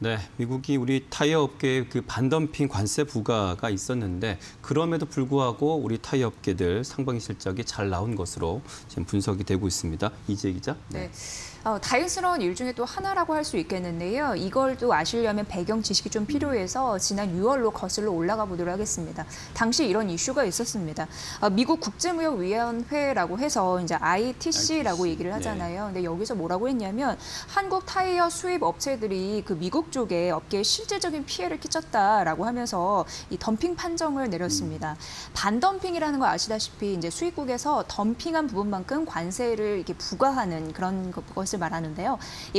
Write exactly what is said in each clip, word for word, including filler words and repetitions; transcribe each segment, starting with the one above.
네, 미국이 우리 타이어 업계에 그 반덤핑 관세 부과가 있었는데 그럼에도 불구하고 우리 타이어 업계들 상반기 실적이 잘 나온 것으로 지금 분석이 되고 있습니다. 이재 기자. 네. 네. 어, 다행스러운 일 중에 또 하나라고 할 수 있겠는데요. 이걸 또 아시려면 배경 지식이 좀 필요해서 지난 유월로 거슬러 올라가 보도록 하겠습니다. 당시 이런 이슈가 있었습니다. 어, 미국 국제무역위원회라고 해서 이제 아이티씨라고 얘기를 하잖아요. 근데 여기서 뭐라고 했냐면 한국 타이어 수입 업체들이 그 미국 쪽에 업계에 실질적인 피해를 끼쳤다라고 하면서 이 덤핑 판정을 내렸습니다. 음. 반덤핑이라는 거 아시다시피 이제 수입국에서 덤핑한 부분만큼 관세를 이렇게 부과하는 그런 것을 말하는데요. 이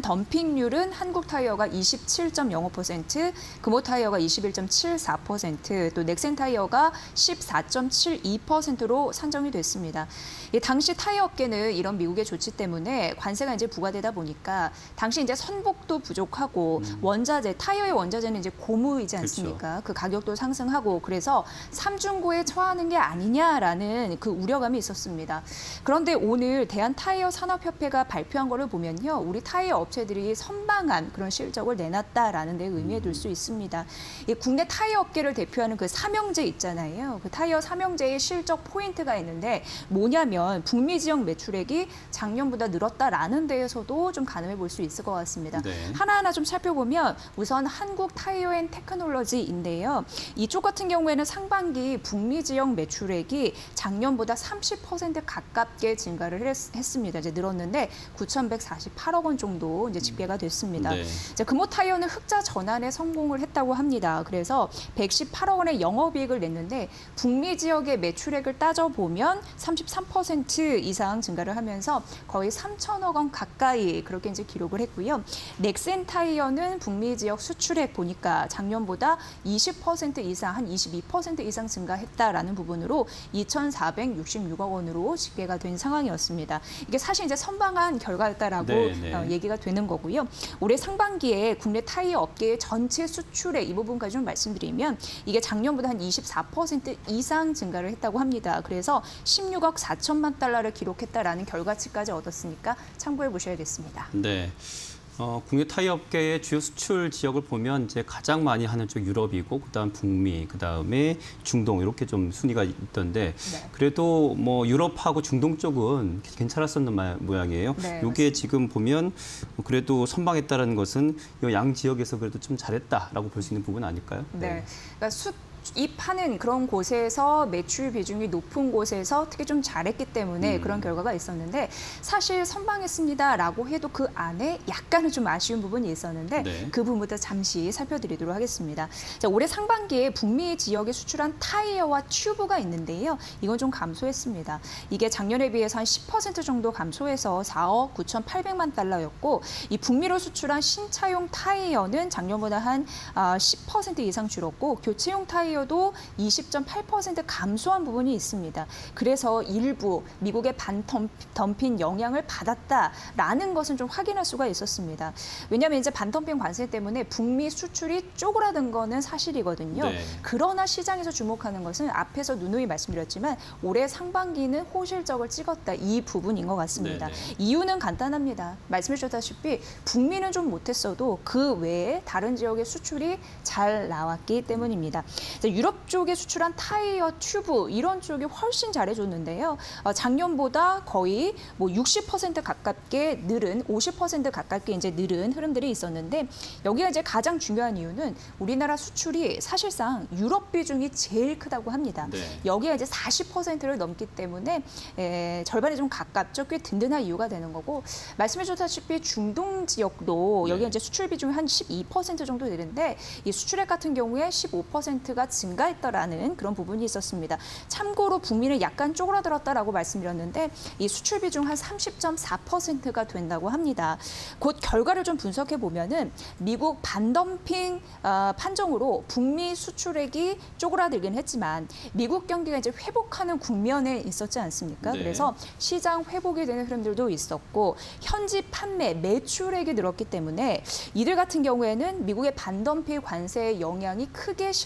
반덤핑률은 한국 타이어가 이십칠 점 영오 퍼센트, 금호 타이어가 이십일 점 칠사 퍼센트, 또 넥센 타이어가 십사 점 칠이 퍼센트로 산정이 됐습니다. 이 당시 타이어 업계는 이런 미국의 조치 때문에 관세가 이제 부과되다 보니까 당시 이제 선복도 부족하고 음. 원자재, 타이어의 원자재는 이제 고무이지 않습니까? 그렇죠. 그 가격도 상승하고 그래서 삼중고에 처하는 게 아니냐라는 그 우려감이 있었습니다. 그런데 오늘 대한타이어산업협회가 발표한 거를 보면요. 우리 타이어 업체들이 선방한 그런 실적을 내놨다라는 데 의미에 둘 수 있습니다. 이 국내 타이어 업계를 대표하는 그 삼형제 있잖아요. 그 타이어 삼형제의 실적 포인트가 있는데 뭐냐면 북미 지역 매출액이 작년보다 늘었다라는 데에서도 좀 가늠해 볼 수 있을 것 같습니다. 네. 하나하나 좀 살펴보면 우선 한국 타이어 앤 테크놀로지인데요. 이쪽 같은 경우에는 상반기 북미 지역 매출액이 작년보다 삼십 퍼센트 가깝게 증가를 했, 했습니다. 이제 늘었는데 구천백사십팔억 원 정도 이제 집계가 됐습니다. 네. 이제 금호 타이어는 흑자 전환에 성공을 했다고 합니다. 그래서 백십팔억 원의 영업이익을 냈는데 북미 지역의 매출액을 따져보면 삼십삼 퍼센트 이상 증가를 하면서 거의 삼천억 원 가까이 그렇게 이제 기록을 했고요. 넥센 타이어는 북미 지역 수출액 보니까 작년보다 이십 퍼센트 이상, 한 이십이 퍼센트 이상 증가했다라는 부분으로 이천사백육십육억 원으로 집계가 된 상황이었습니다. 이게 사실 이제 선방한 결과였다라고 어, 얘기가 되는 거고요. 올해 상반기에 국내 타이어 업계의 전체 수출액 이 부분까지 좀 말씀드리면 이게 작년보다 한 이십사 퍼센트 이상 증가를 했다고 합니다. 그래서 십육억 사천만 달러를 기록했다라는 결과치까지 얻었으니까 참고해 보셔야겠습니다. 네. 어, 국내 타이어 업계의 주요 수출 지역을 보면 이제 가장 많이 하는 쪽 유럽이고 그다음 북미, 그다음에 중동 이렇게 좀 순위가 있던데 네. 그래도 뭐 유럽하고 중동 쪽은 괜찮았었는 모양이에요. 네, 이게 맞습니다. 지금 보면 그래도 선방했다는 것은 이 양 지역에서 그래도 좀 잘했다라고 볼 수 있는 부분 아닐까요? 네. 네. 그러니까 수 입하는 그런 곳에서 매출 비중이 높은 곳에서 특히 좀 잘했기 때문에 음. 그런 결과가 있었는데 사실 선방했습니다라고 해도 그 안에 약간은 좀 아쉬운 부분이 있었는데 네. 그 부분부터 잠시 살펴드리도록 하겠습니다. 자, 올해 상반기에 북미 지역에 수출한 타이어와 튜브가 있는데요. 이건 좀 감소했습니다. 이게 작년에 비해서 한 십 퍼센트 정도 감소해서 사억 구천팔백만 달러였고 이 북미로 수출한 신차용 타이어는 작년보다 한 십 퍼센트 이상 줄었고 교체용 타이어 도 이십 점 팔 퍼센트 감소한 부분이 있습니다. 그래서 일부 미국의 반덤핑 영향을 받았다라는 것은 좀 확인할 수가 있었습니다. 왜냐하면 이제 반덤핑 관세 때문에 북미 수출이 쪼그라든 거는 사실이거든요. 네. 그러나 시장에서 주목하는 것은 앞에서 누누이 말씀드렸지만 올해 상반기는 호실적을 찍었다. 이 부분인 것 같습니다. 네네. 이유는 간단합니다. 말씀해 주셨다시피 북미는 좀 못했어도 그 외에 다른 지역의 수출이 잘 나왔기 때문입니다. 유럽 쪽에 수출한 타이어, 튜브 이런 쪽이 훨씬 잘해줬는데요. 어, 작년보다 거의 뭐 육십 퍼센트 가깝게 늘은 오십 퍼센트 가깝게 이제 늘은 흐름들이 있었는데 여기가 이제 가장 중요한 이유는 우리나라 수출이 사실상 유럽 비중이 제일 크다고 합니다. 네. 여기가 이제 사십 퍼센트를 넘기 때문에 에, 절반이 좀 가깝죠. 꽤 든든한 이유가 되는 거고 말씀해 주셨다시피 중동 지역도 여기 네. 이제 수출 비중이 한 십이 퍼센트 정도 되는데 이 수출액 같은 경우에 십오 퍼센트가 증가했더라는 그런 부분이 있었습니다. 참고로 북미는 약간 쪼그라들었다라고 말씀드렸는데 이 수출 비중 한 삼십 점 사 퍼센트가 된다고 합니다. 곧 결과를 좀 분석해 보면은 미국 반덤핑 어, 판정으로 북미 수출액이 쪼그라들긴 했지만 미국 경기가 이제 회복하는 국면에 있었지 않습니까? 네. 그래서 시장 회복이 되는 흐름들도 있었고 현지 판매 매출액이 늘었기 때문에 이들 같은 경우에는 미국의 반덤핑 관세의 영향이 크게 실적을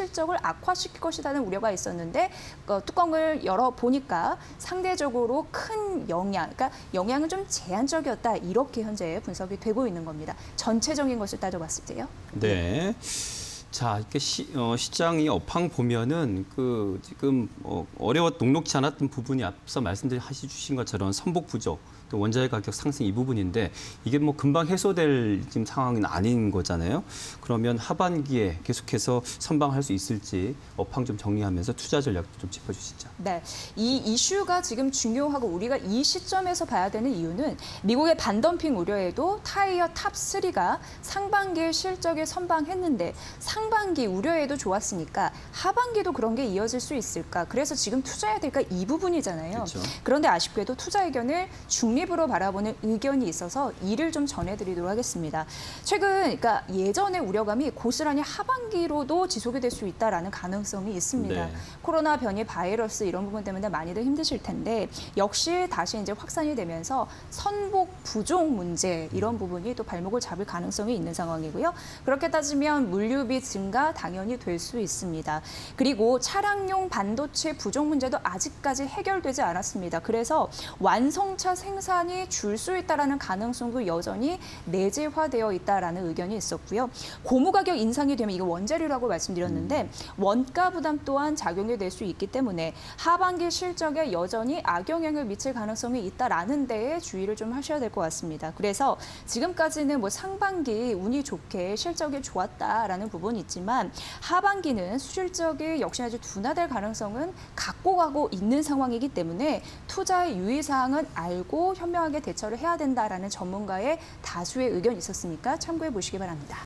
악화시킬 것이라는 우려가 있었는데 어, 뚜껑을 열어 보니까 상대적으로 큰 영향, 그러니까 영향은 좀 제한적이었다 이렇게 현재 분석이 되고 있는 겁니다. 전체적인 것을 따져봤을 때요. 네. 자, 이렇게 시, 어, 시장이 업황 보면은 그 지금 어, 어려웠 녹록지 않았던 부분이 앞서 말씀드린 주신 것처럼 선복 부족, 또 원자재 가격 상승 이 부분인데 이게 뭐 금방 해소될 지금 상황은 아닌 거잖아요. 그러면 하반기에 계속해서 선방할 수 있을지 업황 좀 정리하면서 투자 전략도 좀 짚어주시죠. 네, 이 이슈가 지금 중요하고 우리가 이 시점에서 봐야 되는 이유는 미국의 반덤핑 우려에도 타이어 탑 쓰리가 상반기에 실적에 선방했는데 상반기 우려에도 좋았으니까 하반기도 그런 게 이어질 수 있을까? 그래서 지금 투자해야 될까 이 부분이잖아요. 그렇죠. 그런데 아쉽게도 투자 의견을 중립으로 바라보는 의견이 있어서 이를 좀 전해드리도록 하겠습니다. 최근 그러니까 예전의 우려감이 고스란히 하반기로도 지속이 될 수 있다라는 가능성이 있습니다. 네. 코로나 변이 바이러스 이런 부분 때문에 많이들 힘드실 텐데 역시 다시 이제 확산이 되면서 선복 부족 문제 이런 부분이 또 발목을 잡을 가능성이 있는 상황이고요. 그렇게 따지면 물류비 증가 당연히 될 수 있습니다. 그리고 차량용 반도체 부족 문제도 아직까지 해결되지 않았습니다. 그래서 완성차 생산이 줄 수 있다라는 가능성도 여전히 내재화되어 있다라는 의견이 있었고요. 고무 가격 인상이 되면 이거 원재료라고 말씀드렸는데 원가 부담 또한 작용이 될 수 있기 때문에 하반기 실적에 여전히 악영향을 미칠 가능성이 있다라는 데에 주의를 좀 하셔야 될 것 같습니다. 그래서 지금까지는 뭐 상반기 운이 좋게 실적이 좋았다라는 부분이 있지만 하반기는 수실적이 역시나 아주 둔화될 가능성은 갖고 가고 있는 상황이기 때문에 투자의 유의사항은 알고 현명하게 대처를 해야 된다라는 전문가의 다수의 의견이 있었으니까 참고해 보시기 바랍니다.